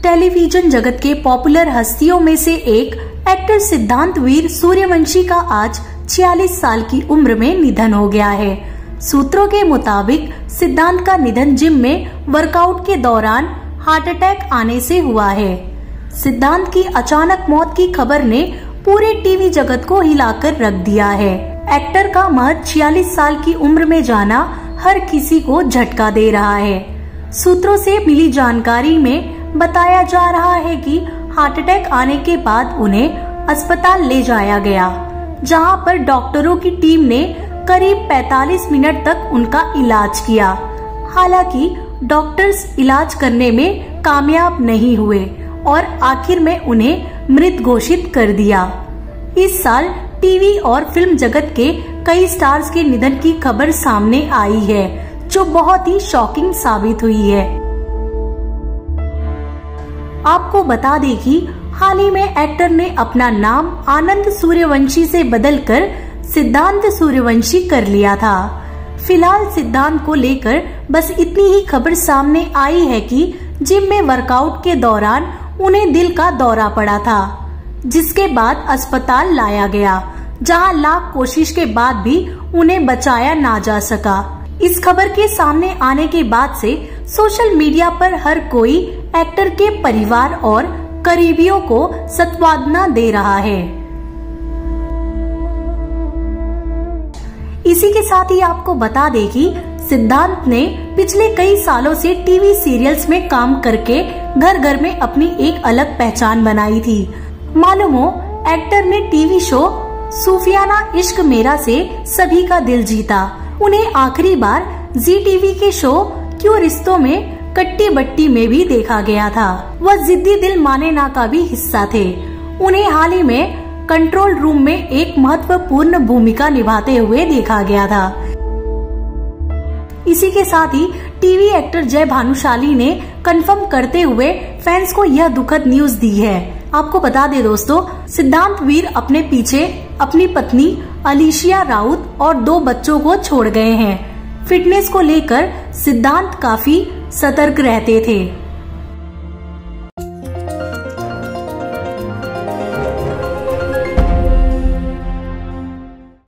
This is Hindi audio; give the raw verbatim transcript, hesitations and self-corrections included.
टेलीविजन जगत के पॉपुलर हस्तियों में से एक एक्टर सिद्धांत वीर सूर्यवंशी का आज छियालीस साल की उम्र में निधन हो गया है। सूत्रों के मुताबिक सिद्धांत का निधन जिम में वर्कआउट के दौरान हार्ट अटैक आने से हुआ है। सिद्धांत की अचानक मौत की खबर ने पूरे टीवी जगत को हिलाकर रख दिया है। एक्टर का महज छियालीस साल की उम्र में जाना हर किसी को झटका दे रहा है। सूत्रों से मिली जानकारी में बताया जा रहा है कि हार्ट अटैक आने के बाद उन्हें अस्पताल ले जाया गया, जहां पर डॉक्टरों की टीम ने करीब पैंतालीस मिनट तक उनका इलाज किया। हालांकि डॉक्टर्स इलाज करने में कामयाब नहीं हुए और आखिर में उन्हें मृत घोषित कर दिया। इस साल टीवी और फिल्म जगत के कई स्टार्स के निधन की खबर सामने आई है, जो बहुत ही शॉकिंग साबित हुई है। आपको बता दें कि हाल ही में एक्टर ने अपना नाम आनंद सूर्यवंशी से बदलकर सिद्धांत सूर्यवंशी कर लिया था। फिलहाल सिद्धांत को लेकर बस इतनी ही खबर सामने आई है कि जिम में वर्कआउट के दौरान उन्हें दिल का दौरा पड़ा था, जिसके बाद अस्पताल लाया गया, जहां लाख कोशिश के बाद भी उन्हें बचाया ना जा सका। इस खबर के सामने आने के बाद से सोशल मीडिया पर हर कोई एक्टर के परिवार और करीबियों को सांत्वना दे रहा है। इसी के साथ ही आपको बता दें कि सिद्धांत ने पिछले कई सालों से टीवी सीरियल्स में काम करके घर घर में अपनी एक अलग पहचान बनाई थी। मालूम हो, एक्टर ने टीवी शो सूफियाना इश्क मेरा से सभी का दिल जीता। उन्हें आखिरी बार जी टीवी के शो क्यों रिश्तों में कट्टी बट्टी में भी देखा गया था। वह जिद्दी दिल माने ना का भी हिस्सा थे। उन्हें हाल ही में कंट्रोल रूम में एक महत्वपूर्ण भूमिका निभाते हुए देखा गया था। इसी के साथ ही टीवी एक्टर जय भानुशाली ने कंफर्म करते हुए फैंस को यह दुखद न्यूज दी है। आपको बता दें दोस्तों, सिद्धांत वीर अपने पीछे अपनी पत्नी अलीशिया राउत और दो बच्चों को छोड़ गए हैं। फिटनेस को लेकर सिद्धांत काफी सतर्क रहते थे।